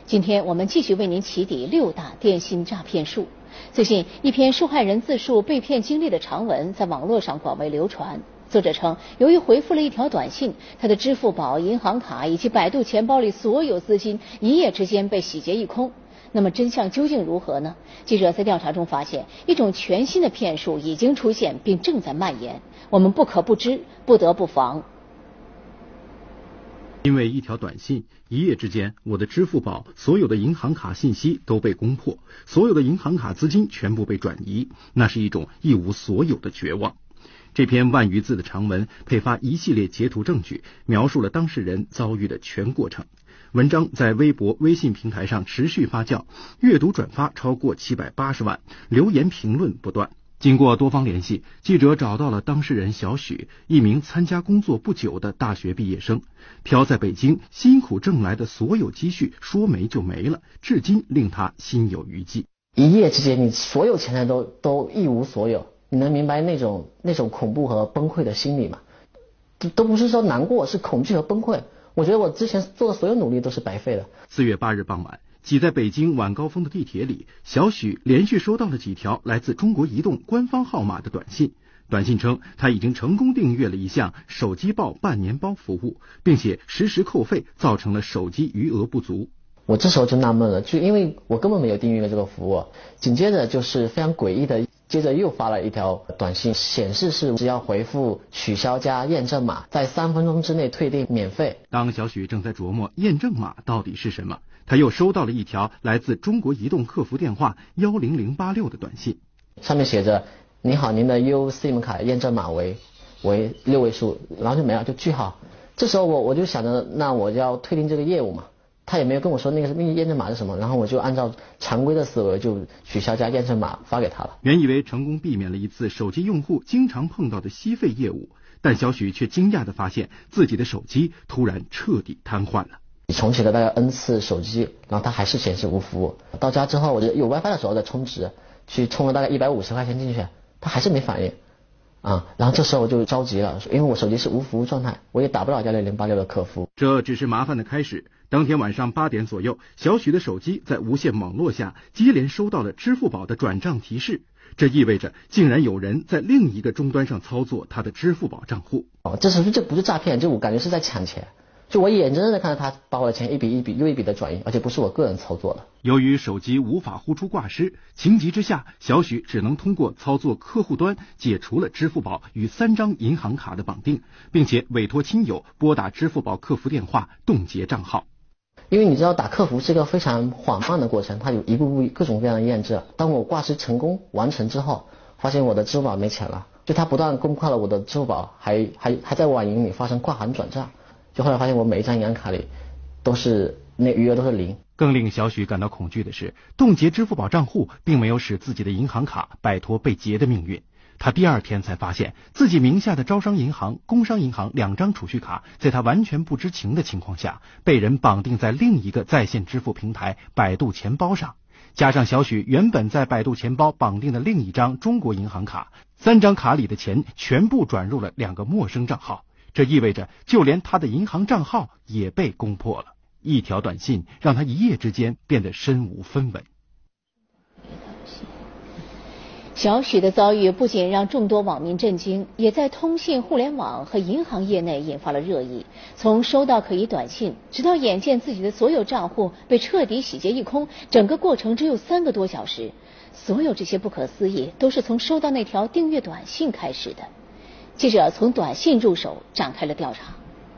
今天我们继续为您起底6大电信诈骗术。最近，一篇受害人自述被骗经历的长文在网络上广为流传。作者称，由于回复了一条短信，他的支付宝、银行卡以及百度钱包里所有资金一夜之间被洗劫一空。那么真相究竟如何呢？记者在调查中发现，一种全新的骗术已经出现并正在蔓延，我们不可不知，不得不防。 因为一条短信，一夜之间，我的支付宝所有的银行卡信息都被攻破，所有的银行卡资金全部被转移，那是一种一无所有的绝望。这篇万余字的长文配发一系列截图证据，描述了当事人遭遇的全过程。文章在微博、微信平台上持续发酵，阅读转发超过780万，留言评论不断。经过多方联系，记者找到了当事人小许，一名参加工作不久的大学毕业生，漂在北京辛苦挣来的所有积蓄说没就没了，至今令他心有余悸。 一夜之间，你所有钱财都一无所有，你能明白那种恐怖和崩溃的心理吗？都不是说难过，是恐惧和崩溃。我觉得我之前做的所有努力都是白费的。 4月8日傍晚，挤在北京晚高峰的地铁里，小许连续收到了几条来自中国移动官方号码的短信。短信称他已经成功订阅了一项手机报半年包服务，并且实时扣费，造成了手机余额不足。 我这时候就纳闷了，就因为我根本没有订阅这个服务。紧接着就是非常诡异的，接着又发了一条短信，显示是只要回复取消加验证码，在3分钟之内退订免费。 当小许正在琢磨验证码到底是什么，他又收到了一条来自中国移动客服电话10086的短信， 上面写着：你好，您的 USIM 卡验证码为6位数，然后就没了，就句号。这时候我就想着，那我就要退订这个业务嘛。他也没有跟我说那个验证码是什么，然后我就按照常规的思维就取消加验证码发给他了。 原以为成功避免了一次手机用户经常碰到的吸费业务，但小许却惊讶地发现自己的手机突然彻底瘫痪了。 重启了大概 N 次手机，然后它还是显示无服务。到家之后，我就有 WiFi 的时候再充值，去充了大概150块钱进去，它还是没反应啊。然后这时候我就着急了，因为我手机是无服务状态，我也打不了10086的客服。 这只是麻烦的开始。当天晚上8点左右，小许的手机在无线网络下接连收到了支付宝的转账提示，这意味着竟然有人在另一个终端上操作他的支付宝账户。 这不是诈骗，我感觉是在抢钱。就我眼睁睁的看到他把我的钱一笔又一笔的转移，而且不是我个人操作的。 由于手机无法呼出挂失，情急之下，小许只能通过操作客户端解除了支付宝与3张银行卡的绑定，并且委托亲友拨打支付宝客服电话冻结账号。 因为你知道打客服是一个非常缓慢的过程，它有一步步各种各样的验证。当我挂失成功完成之后，发现我的支付宝没钱了，就它不断公开了我的支付宝还在网银里发生挂函转账，就后来发现我每一张银行卡里都是余额都是0。 更令小许感到恐惧的是，冻结支付宝账户并没有使自己的银行卡摆脱被劫的命运。他第2天才发现自己名下的招商银行、工商银行2张储蓄卡，在他完全不知情的情况下，被人绑定在另一个在线支付平台百度钱包上。加上小许原本在百度钱包绑定的另一张中国银行卡，3张卡里的钱全部转入了2个陌生账号。这意味着就连他的银行账号也被攻破了。一条短信让他一夜之间变得身无分文。 小许的遭遇不仅让众多网民震惊，也在通信、互联网和银行业内引发了热议。从收到可疑短信，直到眼见自己的所有账户被彻底洗劫一空，整个过程只有3个多小时。所有这些不可思议都是从收到那条订阅短信开始的。记者从短信入手展开了调查。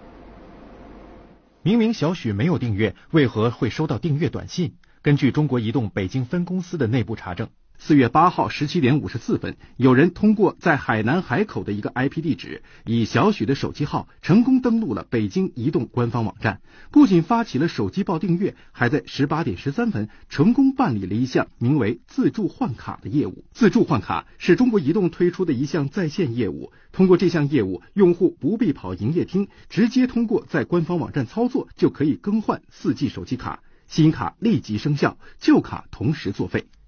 明明小许没有订阅，为何会收到订阅短信？根据中国移动北京分公司的内部查证，4月8号17点54分，有人通过在海南海口的一个 IP 地址，以小许的手机号成功登录了北京移动官方网站，不仅发起了手机报订阅，还在18点13分成功办理了一项名为自助换卡的业务。自助换卡是中国移动推出的一项在线业务，通过这项业务，用户不必跑营业厅，直接通过在官方网站操作就可以更换4G 手机卡，新卡立即生效，旧卡同时作废。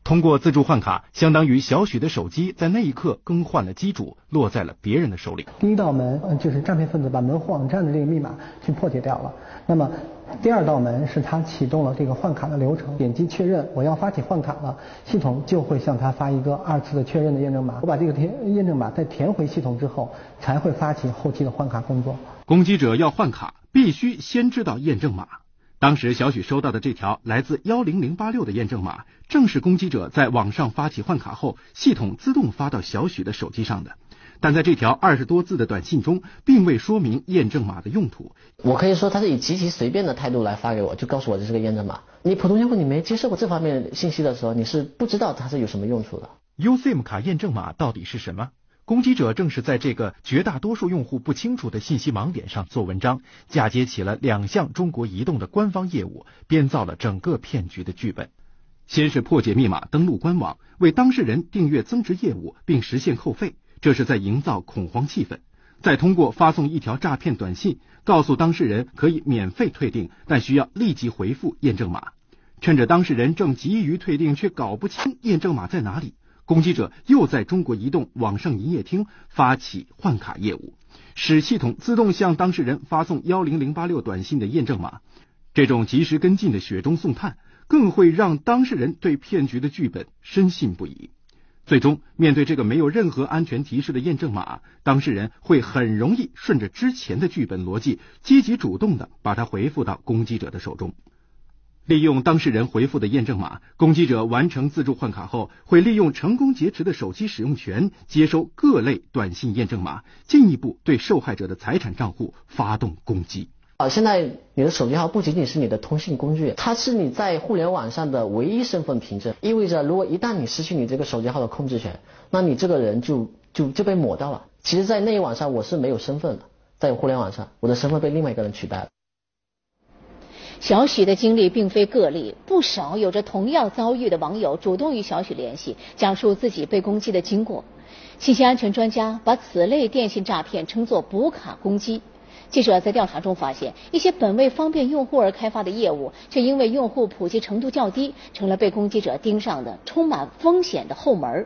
通过自助换卡，相当于小许的手机在那一刻更换了机主，落在了别人的手里。 第一道门就是诈骗分子把门户网站的这个密码去破解掉了。那么第二道门是他启动了这个换卡的流程，点击确认我要发起换卡了，系统就会向他发一个2次的确认的验证码。我把这个验证码再填回系统之后，才会发起后期的换卡工作。 攻击者要换卡，必须先知道验证码。当时小许收到的这条来自10086的验证码，正是攻击者在网上发起换卡后，系统自动发到小许的手机上的。但在这条20多字的短信中，并未说明验证码的用途。 我可以说他是以极其随便的态度来发给我，就告诉我这是个验证码。你普通用户你没接受过这方面信息的时候，你是不知道它是有什么用处的。 USIM 卡验证码到底是什么？攻击者正是在这个绝大多数用户不清楚的信息盲点上做文章，嫁接起了2项中国移动的官方业务，编造了整个骗局的剧本。先是破解密码登录官网，为当事人订阅增值业务并实现扣费，这是在营造恐慌气氛。再通过发送一条诈骗短信，告诉当事人可以免费退订，但需要立即回复验证码。趁着当事人正急于退订却搞不清验证码在哪里，攻击者又在中国移动网上营业厅发起换卡业务，使系统自动向当事人发送10086短信的验证码。这种及时跟进的雪中送炭，更会让当事人对骗局的剧本深信不疑。最终，面对这个没有任何安全提示的验证码，当事人会很容易顺着之前的剧本逻辑，积极主动地把它回复到攻击者的手中。利用当事人回复的验证码，攻击者完成自助换卡后，会利用成功劫持的手机使用权，接收各类短信验证码，进一步对受害者的财产账户发动攻击。 现在你的手机号不仅仅是你的通信工具，它是你在互联网上的唯一身份凭证，意味着如果一旦你失去你这个手机号的控制权，那你这个人就被抹掉了。其实在那一网上我是没有身份的，在互联网上我的身份被另外一个人取代了。 小许的经历并非个例，不少有着同样遭遇的网友主动与小许联系，讲述自己被攻击的经过。信息安全专家把此类电信诈骗称作补卡攻击。记者在调查中发现，一些本为方便用户而开发的业务，却因为用户普及程度较低，成了被攻击者盯上的充满风险的后门。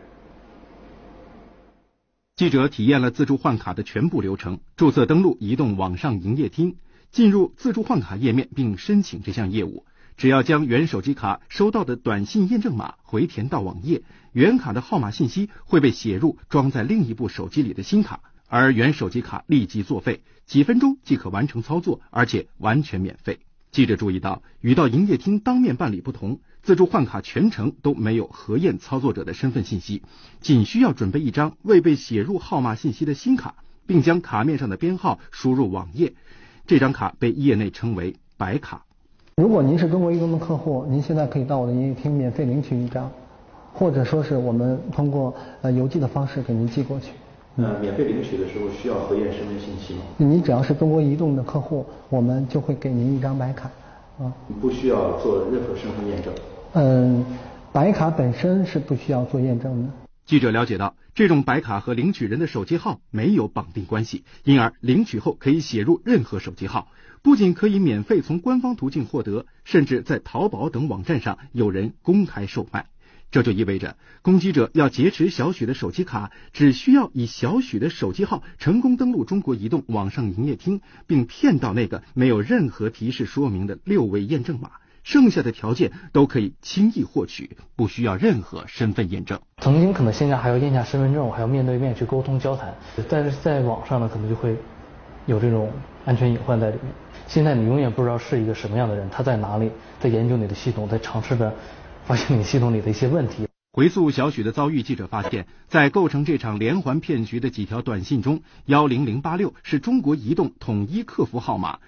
记者体验了自助换卡的全部流程，注册登录移动网上营业厅，进入自助换卡页面并申请这项业务。只要将原手机卡收到的短信验证码回填到网页，原卡的号码信息会被写入装在另一部手机里的新卡，而原手机卡立即作废，几分钟即可完成操作，而且完全免费。记者注意到，与到营业厅当面办理不同，自助换卡全程都没有核验操作者的身份信息，仅需要准备一张未被写入号码信息的新卡，并将卡面上的编号输入网页。这张卡被业内称为白卡。 如果您是中国移动的客户，您现在可以到我的营业厅免费领取一张，或者说是我们通过邮寄的方式给您寄过去。 免费领取的时候需要核验身份信息吗？ 你只要是中国移动的客户，我们就会给您一张白卡。 不需要做任何身份验证。 白卡本身是不需要做验证的。 记者了解到，这种白卡和领取人的手机号没有绑定关系，因而领取后可以写入任何手机号，不仅可以免费从官方途径获得，甚至在淘宝等网站上有人公开售卖。这就意味着，攻击者要劫持小许的手机卡，只需要以小许的手机号成功登录中国移动网上营业厅，并骗到那个没有任何提示说明的6位验证码，剩下的条件都可以轻易获取，不需要任何身份验证。 曾经可能现在还要验下身份证，还要面对面去沟通交谈，但是在网上呢，可能就会有这种安全隐患在里面。现在你永远不知道是一个什么样的人，他在哪里，在研究你的系统，在尝试着发现你系统里的一些问题。 回溯小许的遭遇，记者发现，在构成这场连环骗局的几条短信中，10086是中国移动统一客服号码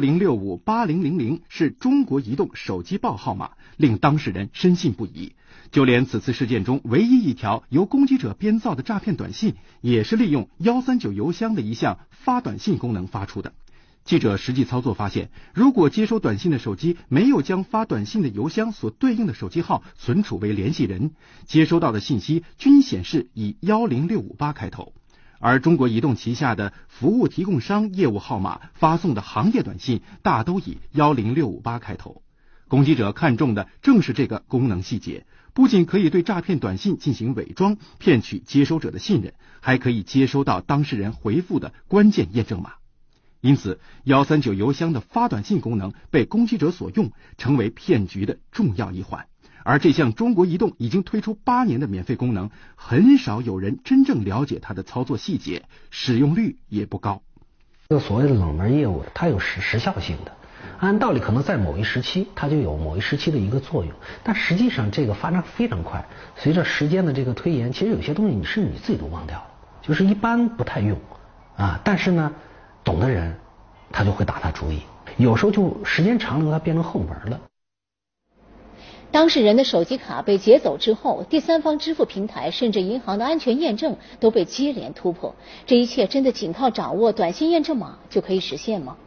，10658000是中国移动手机报号码，令当事人深信不疑。就连此次事件中唯一一条由攻击者编造的诈骗短信，也是利用139邮箱的一项发短信功能发出的。记者实际操作发现，如果接收短信的手机没有将发短信的邮箱所对应的手机号存储为联系人，接收到的信息均显示以10658开头。而中国移动旗下的服务提供商业务号码发送的行业短信大都以10658开头。 攻击者看中的正是这个功能细节，不仅可以对诈骗短信进行伪装，骗取接收者的信任，还可以接收到当事人回复的关键验证码。因此139邮箱的发短信功能被攻击者所用，成为骗局的重要一环。而这项中国移动已经推出8年的免费功能，很少有人真正了解它的操作细节，使用率也不高。 这个所谓的冷门业务，它有时效性的，按道理可能在某一时期它就有某一时期的一个作用，但实际上这个发展非常快，随着时间的这个推延，其实有些东西你自己都忘掉了，就是一般不太用啊，但是呢懂的人他就会打他主意，有时候就时间长了它变成后门了。 当事人的手机卡被劫走之后，第三方支付平台甚至银行的安全验证都被接连突破，这一切真的仅靠掌握短信验证码就可以实现吗？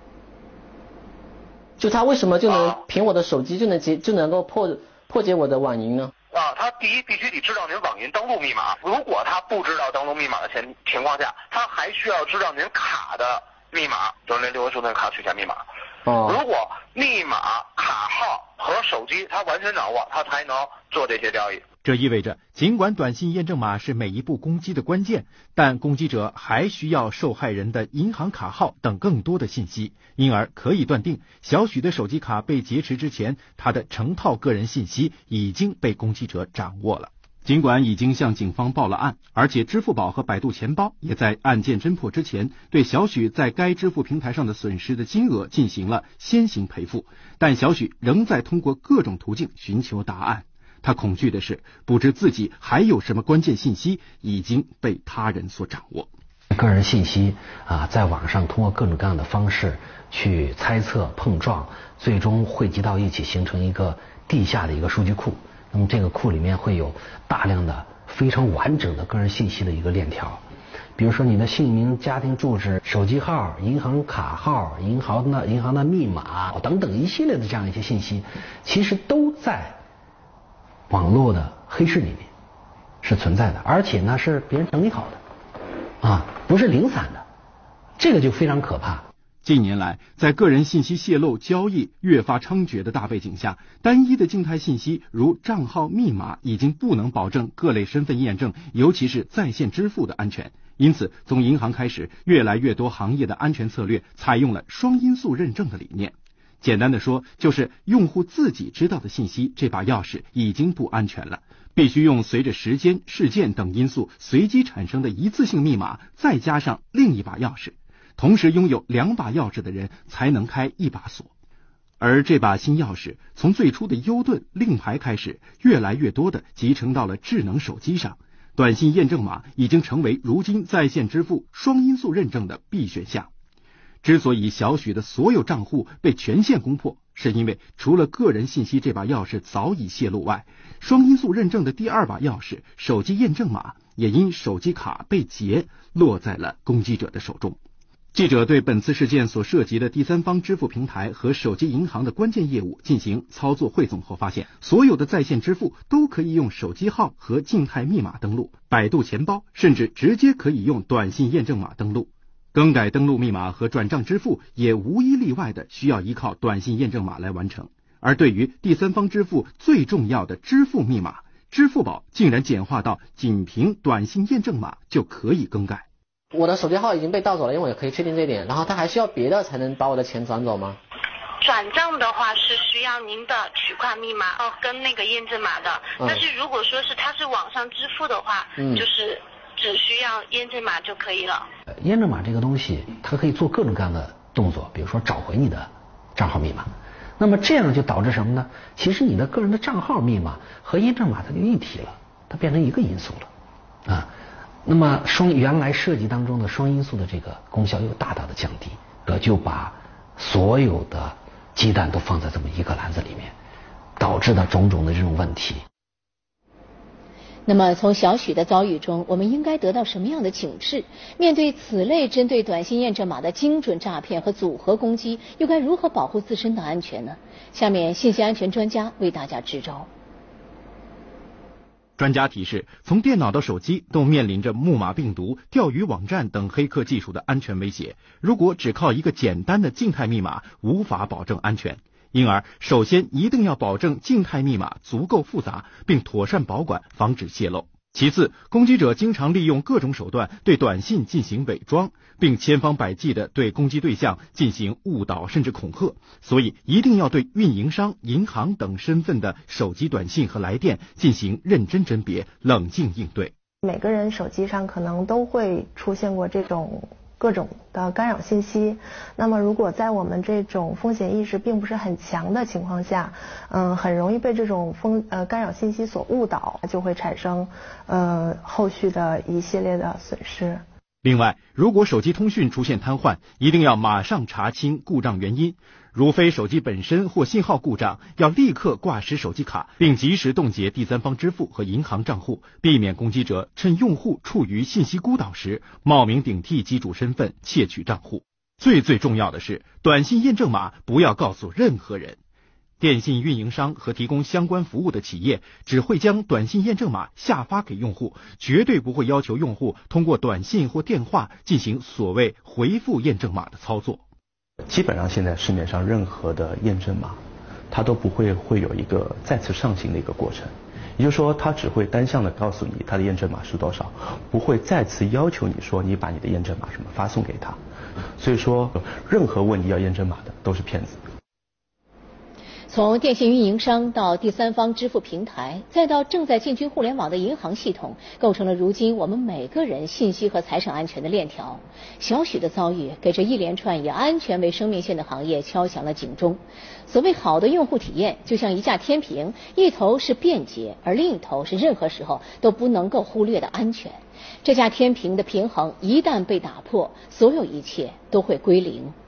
就他为什么就能凭我的手机就能够破解我的网银呢？ 他第一必须得知道您网银登录密码，如果他不知道登录密码的情况下，他还需要知道您卡的密码，就是那6位数字卡取钱密码。如果密码、卡号和手机他完全掌握，他才能做这些交易。 这意味着，尽管短信验证码是每一步攻击的关键，但攻击者还需要受害人的银行卡号等更多的信息，因而可以断定，小许的手机卡被劫持之前，他的成套个人信息已经被攻击者掌握了。尽管已经向警方报了案，而且支付宝和百度钱包也在案件侦破之前对小许在该支付平台上的损失的金额进行了先行赔付，但小许仍在通过各种途径寻求答案。他恐惧的是，不知自己还有什么关键信息已经被他人所掌握。 个人信息在网上通过各种各样的方式去猜测、碰撞，最终汇集到一起，形成一个地下的一个数据库。那么这个库里面会有大量的非常完整的个人信息的一个链条，比如说你的姓名、家庭住址、手机号、银行卡号、银行的密码等等一系列的这样一些信息，其实都在网络的黑市里面是存在的，而且呢是别人整理好的不是零散的，这个就非常可怕。 近年来，在个人信息泄露交易越发猖獗的大背景下，单一的静态信息如账号、密码已经不能保证各类身份验证，尤其是在线支付的安全。因此，从银行开始，越来越多行业的安全策略采用了双因素认证的理念。简单的说，就是用户自己知道的信息，这把钥匙已经不安全了，必须用随着时间、事件等因素随机产生的一次性密码，再加上另一把钥匙。同时拥有2把钥匙的人才能开1把锁，而这把新钥匙从最初的优盾、令牌开始，越来越多的集成到了智能手机上。短信验证码已经成为如今在线支付双因素认证的必选项。之所以小许的所有账户被全线攻破，是因为除了个人信息这把钥匙早已泄露外，双因素认证的第2把钥匙手机验证码也因手机卡被劫落在了攻击者的手中。记者对本次事件所涉及的第三方支付平台和手机银行的关键业务进行操作汇总后发现，所有的在线支付都可以用手机号和静态密码登录，百度钱包甚至直接可以用短信验证码登录。更改登录密码和转账支付也无一例外的需要依靠短信验证码来完成。而对于第三方支付最重要的支付密码，支付宝竟然简化到仅凭短信验证码就可以更改。 我的手机号已经被盗走了，因为我可以确定这一点，然后他还需要别的才能把我的钱转走吗？ 转账的话是需要您的取款密码跟那个验证码的，但是如果说是它是网上支付的话，就是只需要验证码就可以了。 验证码这个东西它可以做各种各样的动作，比如说找回你的账号密码，那么这样就导致什么呢？其实你的个人的账号密码和验证码它就一体了，它变成一个因素了那么原来设计当中的双因素的这个功效又大大的降低，就把所有的鸡蛋都放在这么一个篮子里面，导致的种种的这种问题。 那么从小许的遭遇中，我们应该得到什么样的警示？面对此类针对短信验证码的精准诈骗和组合攻击，又该如何保护自身的安全呢？下面信息安全专家为大家支招。 专家提示，从电脑到手机都面临着木马病毒、钓鱼网站等黑客技术的安全威胁。如果只靠一个简单的静态密码无法保证安全， 因而首先一定要保证静态密码足够复杂，并妥善保管，防止泄露。其次，攻击者经常利用各种手段对短信进行伪装，并千方百计地对攻击对象进行误导甚至恐吓，所以一定要对运营商、银行等身份的手机短信和来电进行认真甄别，冷静应对。 每个人手机上可能都会出现过这种各种的干扰信息，那么如果在我们这种风险意识并不是很强的情况下，很容易被这种干扰信息所误导，就会产生后续的一系列的损失。 另外，如果手机通讯出现瘫痪，一定要马上查清故障原因，如非手机本身或信号故障，要立刻挂失手机卡，并及时冻结第三方支付和银行账户，避免攻击者趁用户处于信息孤岛时，冒名顶替机主身份窃取账户。最重要的是，短信验证码不要告诉任何人。电信运营商和提供相关服务的企业只会将短信验证码下发给用户，绝对不会要求用户通过短信或电话进行所谓回复验证码的操作。 基本上现在市面上任何的验证码，它都不会有一个再次上行的一个过程，也就是说，它只会单向的告诉你它的验证码是多少，不会再次要求你说你把你的验证码什么发送给他。所以说，任何问你要验证码的都是骗子。 从电信运营商到第三方支付平台，再到正在进军互联网的银行系统，构成了如今我们每个人信息和财产安全的链条。小许的遭遇给这一连串以安全为生命线的行业敲响了警钟。所谓好的用户体验，就像一架天平，一头是便捷，而另一头是任何时候都不能够忽略的安全。这架天平的平衡一旦被打破，所有一切都会归零。